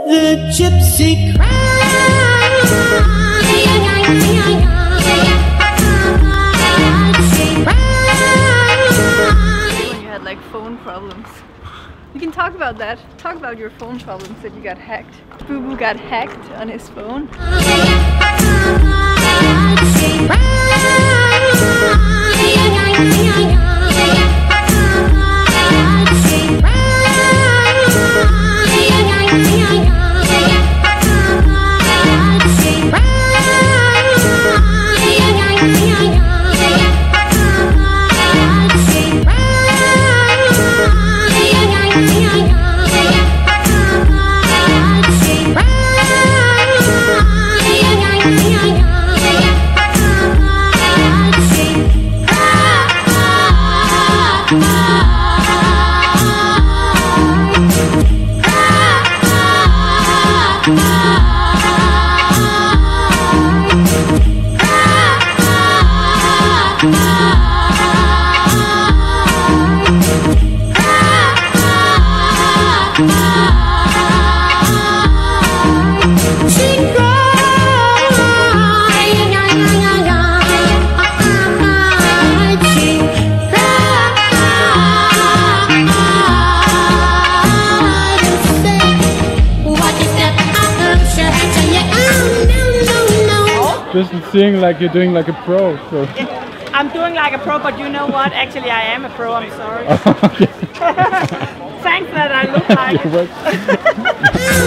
the gypsy cried. When you had like phone problems. You can talk about that. Talk about your phone problems that you got hacked. Boo Boo got hacked on his phone. Just seeing like you're doing like a pro. So. Yeah, I'm doing like a pro, but you know what? Actually, I am a pro. I'm sorry. Okay. Thanks that I look like it.